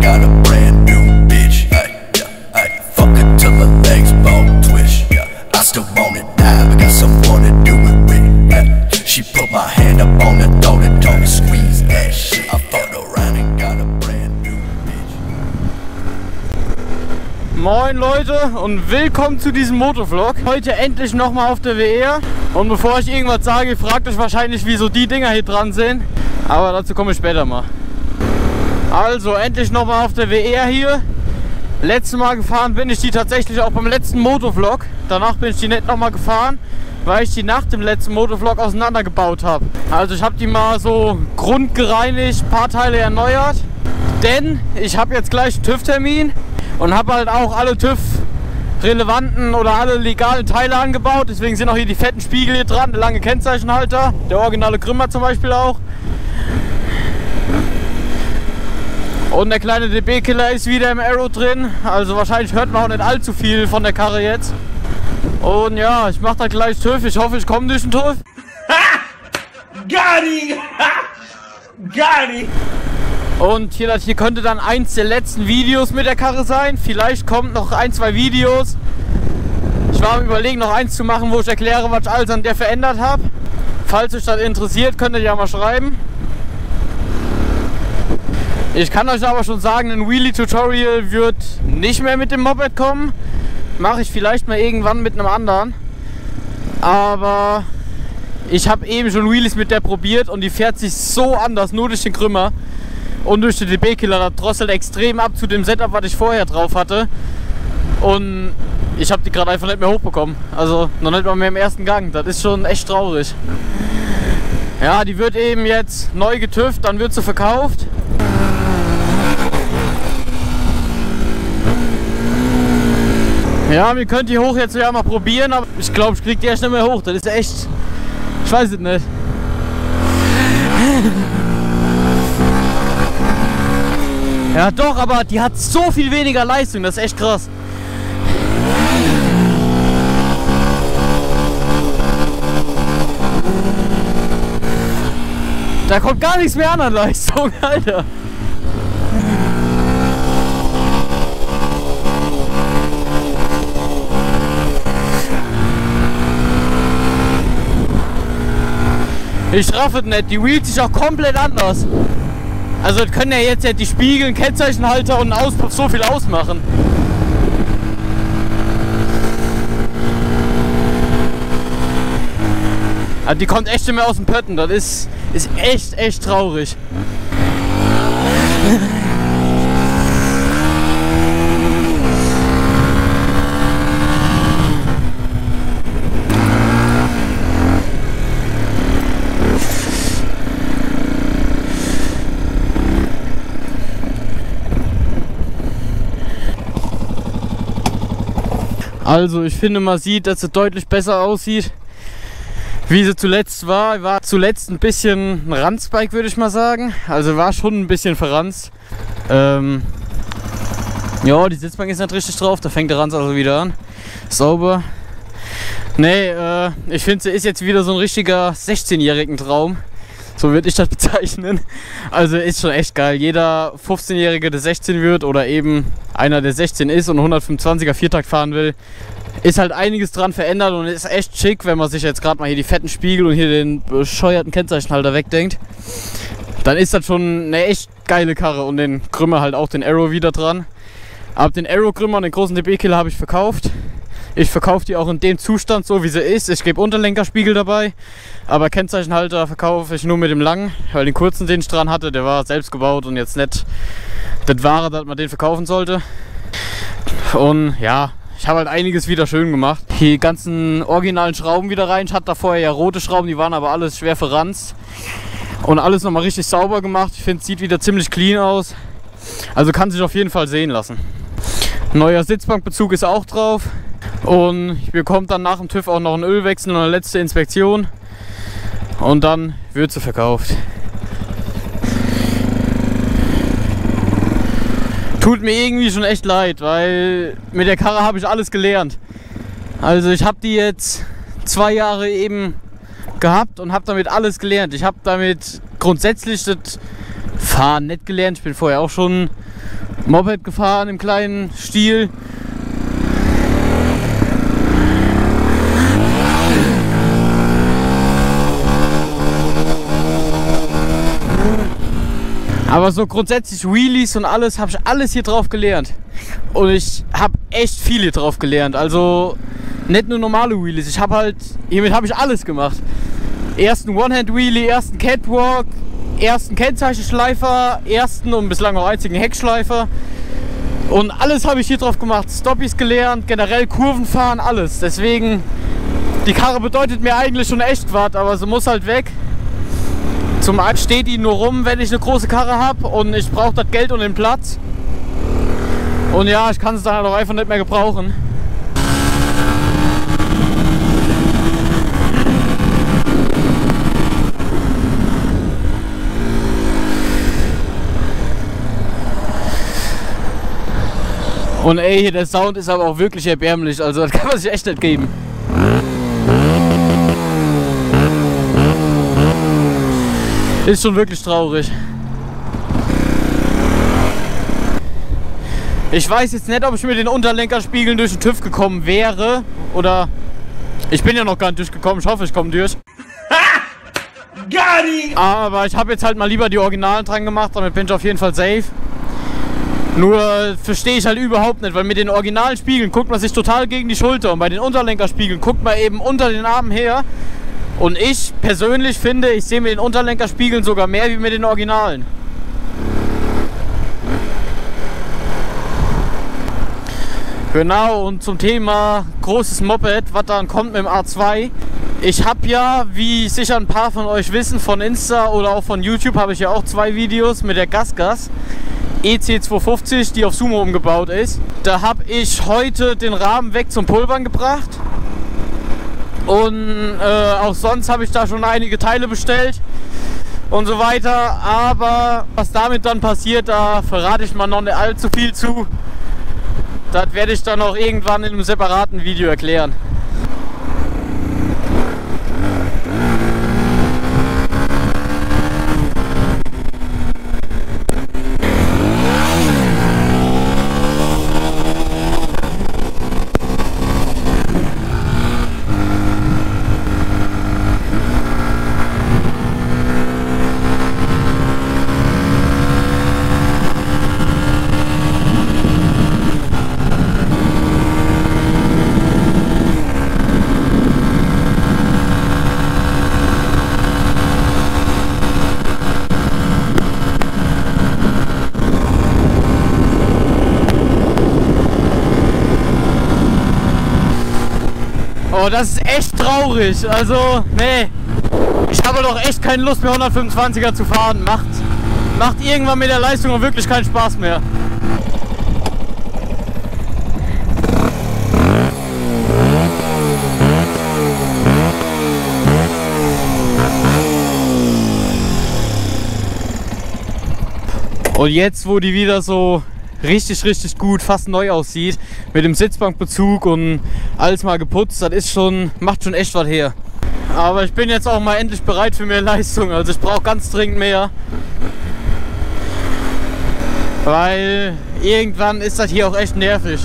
got a brand new bitch. Fuck it till the legs bone twist. I still wanna die, but got someone to do it with. She put my hand up on the door and told me squeeze that shit. I fucked around and got a brand new bitch. Moin Leute und willkommen zu diesem Motovlog. Heute endlich nochmal auf der WR. Und bevor ich irgendwas sage, fragt euch wahrscheinlich, wieso die Dinger hier dran sind. Aber dazu komme ich später mal. Also endlich nochmal auf der WR hier. Letztes Mal gefahren bin ich die tatsächlich auch beim letzten Motovlog. Danach bin ich die nicht nochmal gefahren, weil ich die nach dem letzten Motovlog auseinandergebaut habe. Also ich habe die mal so grundgereinigt, ein paar Teile erneuert. Denn ich habe jetzt gleich einen TÜV-Termin und habe halt auch alle TÜV-relevanten oder alle legalen Teile angebaut. Deswegen sind auch hier die fetten Spiegel hier dran, der lange Kennzeichenhalter, der originale Grümmer zum Beispiel auch. Und der kleine DB-Killer ist wieder im Aero drin, also wahrscheinlich hört man auch nicht allzu viel von der Karre jetzt. Und ja, ich mache da gleich TÜV, ich hoffe ich komme durch den TÜV. Got Und hier könnte dann eins der letzten Videos mit der Karre sein, vielleicht kommt noch ein, zwei Videos. Ich war am Überlegen noch eins zu machen, wo ich erkläre, was ich alles an der verändert habe. Falls euch das interessiert, könnt ihr ja mal schreiben. Ich kann euch aber schon sagen, ein Wheelie-Tutorial wird nicht mehr mit dem Moped kommen. Mache ich vielleicht mal irgendwann mit einem anderen. Aber ich habe eben schon Wheelies mit der probiert und die fährt sich so anders, nur durch den Krümmer und durch den DB-Killer. Das drosselt extrem ab zu dem Setup, was ich vorher drauf hatte. Und ich habe die gerade einfach nicht mehr hochbekommen. Also noch nicht mal mehr im ersten Gang. Das ist schon echt traurig. Ja, die wird eben jetzt neu getüft, dann wird sie verkauft. Ja, wir können die hoch jetzt ja mal probieren, aber ich glaube, ich krieg die erst nicht mehr hoch. Das ist echt, ich weiß es nicht. Ja doch, aber die hat so viel weniger Leistung, das ist echt krass. Da kommt gar nichts mehr an Leistung, Alter. Ich raff es nicht, die wheelt sich auch komplett anders. Also das können ja jetzt die Spiegel, Kennzeichenhalter und ein Auspuff so viel ausmachen. Also die kommt echt nicht mehr aus dem Pötten, das ist echt traurig. Also ich finde, man sieht, dass sie deutlich besser aussieht, wie sie zuletzt war. War zuletzt ein bisschen ein Ranzbike, würde ich mal sagen. Also war schon ein bisschen verranzt. Ja, die Sitzbank ist nicht richtig drauf, da fängt der Ranz also wieder an. Sauber. Nee, ich finde, sie ist jetzt wieder so ein richtiger 16-jährigen Traum. So würde ich das bezeichnen. Also ist schon echt geil. Jeder 15-Jährige, der 16 wird oder eben einer, der 16 ist und 125er Viertakt fahren will, ist halt einiges dran verändert und ist echt schick, wenn man sich jetzt gerade mal hier die fetten Spiegel und hier den bescheuerten Kennzeichenhalter wegdenkt. Dann ist das schon eine echt geile Karre und den Krümmer halt auch den Aero wieder dran. Aber den Aero-Krümmer und den großen DB-Killer habe ich verkauft. Ich verkaufe die auch in dem Zustand, so wie sie ist. Ich gebe Unterlenkerspiegel dabei, aber Kennzeichenhalter verkaufe ich nur mit dem langen, weil den kurzen, den ich dran hatte, der war selbst gebaut und jetzt nicht das Wahre, dass man den verkaufen sollte. Und ja, ich habe halt einiges wieder schön gemacht. Die ganzen originalen Schrauben wieder rein. Ich hatte da vorher ja rote Schrauben, die waren aber alles schwer verranzt. Und alles nochmal richtig sauber gemacht. Ich finde, es sieht wieder ziemlich clean aus. Also kann sich auf jeden Fall sehen lassen. Neuer Sitzbankbezug ist auch drauf. Und ich bekomme dann nach dem TÜV auch noch einen Ölwechsel und eine letzte Inspektion. Und dann wird sie verkauft. Tut mir irgendwie schon echt leid, weil mit der Karre habe ich alles gelernt. Also ich habe die jetzt 2 Jahre eben gehabt und habe damit alles gelernt. Ich habe damit grundsätzlich das Fahren nicht gelernt. Ich bin vorher auch schon Moped gefahren im kleinen Stil. Aber so grundsätzlich Wheelies und alles, habe ich alles hier drauf gelernt. Und ich habe echt viel hier drauf gelernt. Also nicht nur normale Wheelies. Hiermit habe ich alles gemacht. Ersten One-Hand-Wheelie, ersten Catwalk, ersten Kennzeichenschleifer, ersten und bislang auch einzigen Heckschleifer. Und alles habe ich hier drauf gemacht. Stoppies gelernt, generell Kurven fahren, alles. Deswegen, die Karre bedeutet mir eigentlich schon echt was, aber sie muss halt weg. Zum einen steht die nur rum, wenn ich eine große Karre habe und ich brauche das Geld und den Platz. Und ja, ich kann es dann halt auch einfach nicht mehr gebrauchen. Und ey, der Sound ist aber auch wirklich erbärmlich, also das kann man sich echt nicht geben. Ist schon wirklich traurig. Ich weiß jetzt nicht, ob ich mit den Unterlenkerspiegeln durch den TÜV gekommen wäre. Oder ich bin ja noch gar nicht durchgekommen. Ich hoffe, ich komme durch. Aber ich habe jetzt halt mal lieber die Originalen dran gemacht. Damit bin ich auf jeden Fall safe. Nur verstehe ich halt überhaupt nicht, weil mit den originalen Spiegeln guckt man sich total gegen die Schulter. Und bei den Unterlenkerspiegeln guckt man eben unter den Armen her. Und ich persönlich finde, ich sehe mit den Unterlenkerspiegeln sogar mehr wie mit den Originalen. Genau, und zum Thema großes Moped, was dann kommt mit dem A2. Ich habe ja, wie sicher ein paar von euch wissen, von Insta oder auch von YouTube habe ich ja auch 2 Videos mit der GasGas EC250, die auf Sumo umgebaut ist. Da habe ich heute den Rahmen weg zum Pulvern gebracht. Und auch sonst habe ich da schon einige Teile bestellt und so weiter. Aber was damit dann passiert, da verrate ich mal noch nicht allzu viel zu. Das werde ich dann auch irgendwann in einem separaten Video erklären. Oh, das ist echt traurig. Also, nee. Ich habe doch echt keine Lust mehr 125er zu fahren. Macht irgendwann mit der Leistung auch wirklich keinen Spaß mehr. Und jetzt, wo die wieder so richtig gut, fast neu aussieht, mit dem Sitzbankbezug und alles mal geputzt, das ist schon, macht schon echt was her. Aber ich bin jetzt auch mal endlich bereit für mehr Leistung, also ich brauche ganz dringend mehr. Weil irgendwann ist das hier auch echt nervig.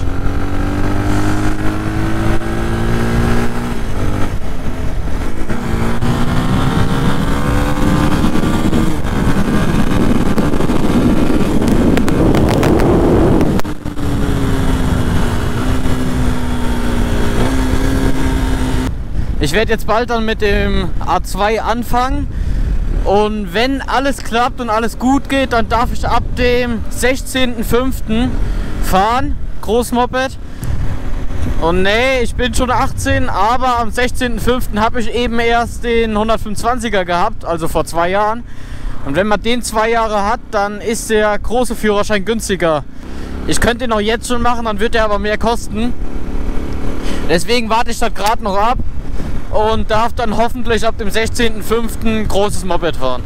Ich werde jetzt bald dann mit dem A2 anfangen und wenn alles klappt und alles gut geht, dann darf ich ab dem 16.05. fahren, Großmoped. Und nee, ich bin schon 18, aber am 16.05. habe ich eben erst den 125er gehabt, also vor 2 Jahren. Und wenn man den 2 Jahre hat, dann ist der große Führerschein günstiger. Ich könnte den auch jetzt schon machen, dann wird der aber mehr kosten. Deswegen warte ich das gerade noch ab. Und darf dann hoffentlich ab dem 16.05. ein großes Moped fahren.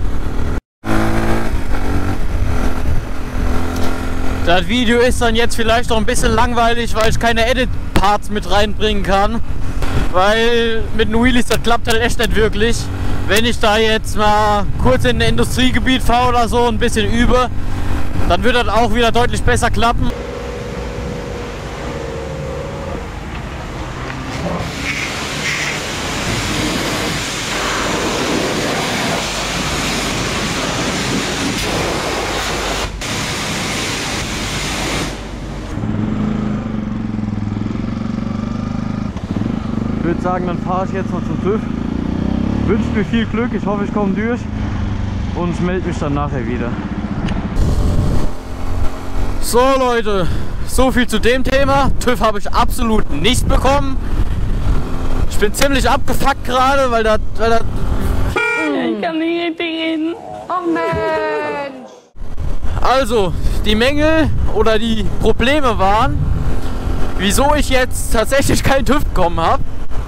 Das Video ist dann jetzt vielleicht noch ein bisschen langweilig, weil ich keine Edit-Parts mit reinbringen kann. Weil mit den Wheelies, das klappt halt echt nicht wirklich. Wenn ich da jetzt mal kurz in ein Industriegebiet fahre oder so, ein bisschen übe, Dann wird das auch wieder deutlich besser klappen. Ich würde sagen, dann fahre ich jetzt mal zum TÜV. Wünsche mir viel Glück, ich hoffe, ich komme durch und melde mich dann nachher wieder. So Leute, so viel zu dem Thema. TÜV habe ich absolut nicht bekommen. Ich bin ziemlich abgefuckt gerade, weil das... Ich kann nicht richtig reden. Oh Mensch! Also, die Mängel oder die Probleme waren, wieso ich jetzt tatsächlich keinen TÜV bekommen habe.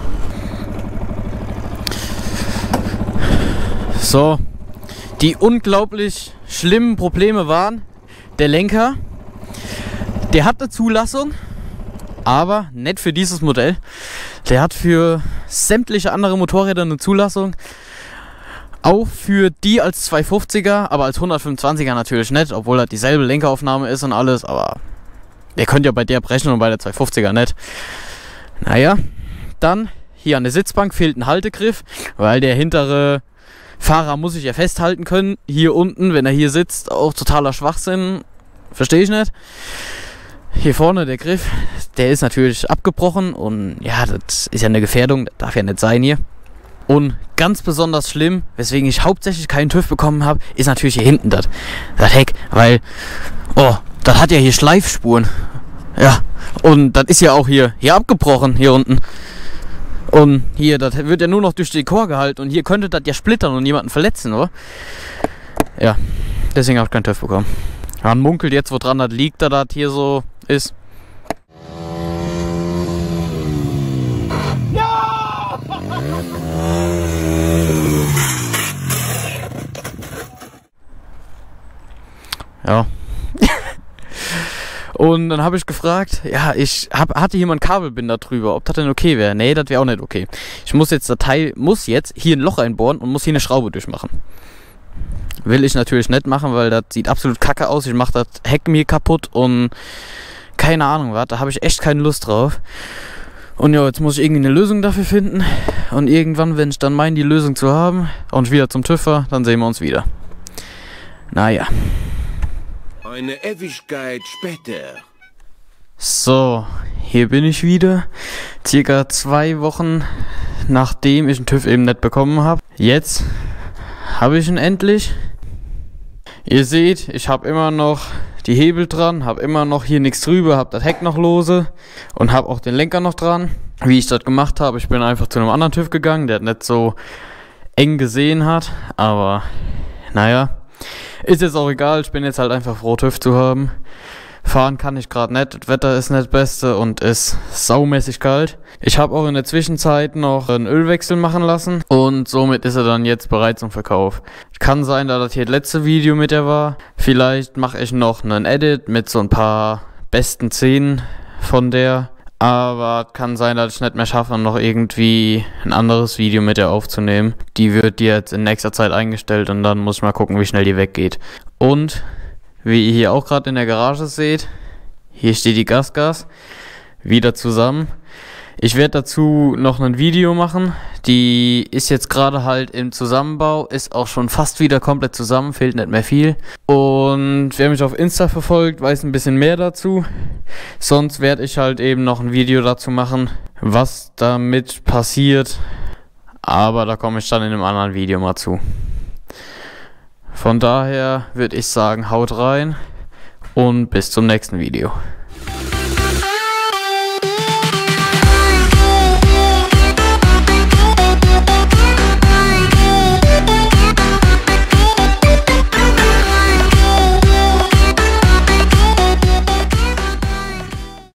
So, die unglaublich schlimmen Probleme waren, der Lenker, der hat eine Zulassung, aber nicht für dieses Modell. Der hat für sämtliche andere Motorräder eine Zulassung, auch für die als 250er, aber als 125er natürlich nicht, obwohl das dieselbe Lenkeraufnahme ist und alles, aber ihr könnt ja bei der brechen und bei der 250er nicht. Naja, dann hier an der Sitzbank fehlt ein Haltegriff, weil der hintere Fahrer muss sich ja festhalten können. Hier unten, wenn er hier sitzt, auch totaler Schwachsinn. Verstehe ich nicht. Hier vorne der Griff, der ist natürlich abgebrochen und ja, das ist ja eine Gefährdung, das darf ja nicht sein hier. Und ganz besonders schlimm, weswegen ich hauptsächlich keinen TÜV bekommen habe, ist natürlich hier hinten das Heck, weil, oh, das hat ja hier Schleifspuren. Ja, und das ist ja auch hier abgebrochen, hier unten. Und hier, das wird ja nur noch durch Dekor gehalten und hier könnte das ja splittern und jemanden verletzen, oder? Ja, deswegen habe ich keinen TÜV bekommen. Man munkelt jetzt, woran das liegt, da das hier so ist. Ja. Und dann habe ich gefragt, ja, hatte hier mal einen Kabelbinder drüber, ob das denn okay wäre. Nee, das wäre auch nicht okay. Ich muss jetzt, das Teil muss jetzt hier ein Loch einbohren und muss hier eine Schraube durchmachen. Will ich natürlich nicht machen, weil das sieht absolut kacke aus. Ich mache das Heck mir kaputt und keine Ahnung was, da habe ich echt keine Lust drauf. Und ja, jetzt muss ich irgendwie eine Lösung dafür finden. Und irgendwann, wenn ich dann meine, die Lösung zu haben und wieder zum TÜV fahre, dann sehen wir uns wieder. Naja. Eine Ewigkeit später. So, hier bin ich wieder. Circa 2 Wochen, nachdem ich den TÜV eben nicht bekommen habe. Jetzt habe ich ihn endlich. Ihr seht, ich habe immer noch die Hebel dran, habe immer noch hier nichts drüber, habe das Heck noch lose und habe auch den Lenker noch dran. Wie ich das gemacht habe, ich bin einfach zu einem anderen TÜV gegangen, der nicht so eng gesehen hat, aber naja. Ist jetzt auch egal, ich bin jetzt halt einfach froh, TÜV zu haben. Fahren kann ich gerade nicht, das Wetter ist nicht das Beste und ist saumäßig kalt. Ich habe auch in der Zwischenzeit noch einen Ölwechsel machen lassen und somit ist er dann jetzt bereit zum Verkauf. Kann sein, dass das hier das letzte Video mit der war. Vielleicht mache ich noch einen Edit mit so ein paar besten Szenen von der. Aber kann sein, dass ich nicht mehr schaffe, noch irgendwie ein anderes Video mit der aufzunehmen. Die wird jetzt in nächster Zeit eingestellt und dann muss ich mal gucken, wie schnell die weggeht. Und wie ihr hier auch gerade in der Garage seht, hier steht die Gasgas wieder zusammen. Ich werde dazu noch ein Video machen. Die ist jetzt gerade halt im Zusammenbau, ist auch schon fast wieder komplett zusammen, fehlt nicht mehr viel. Und wer mich auf Insta verfolgt, weiß ein bisschen mehr dazu. Sonst werde ich halt eben noch ein Video dazu machen, was damit passiert. Aber da komme ich dann in einem anderen Video mal zu. Von daher würde ich sagen, haut rein und bis zum nächsten Video.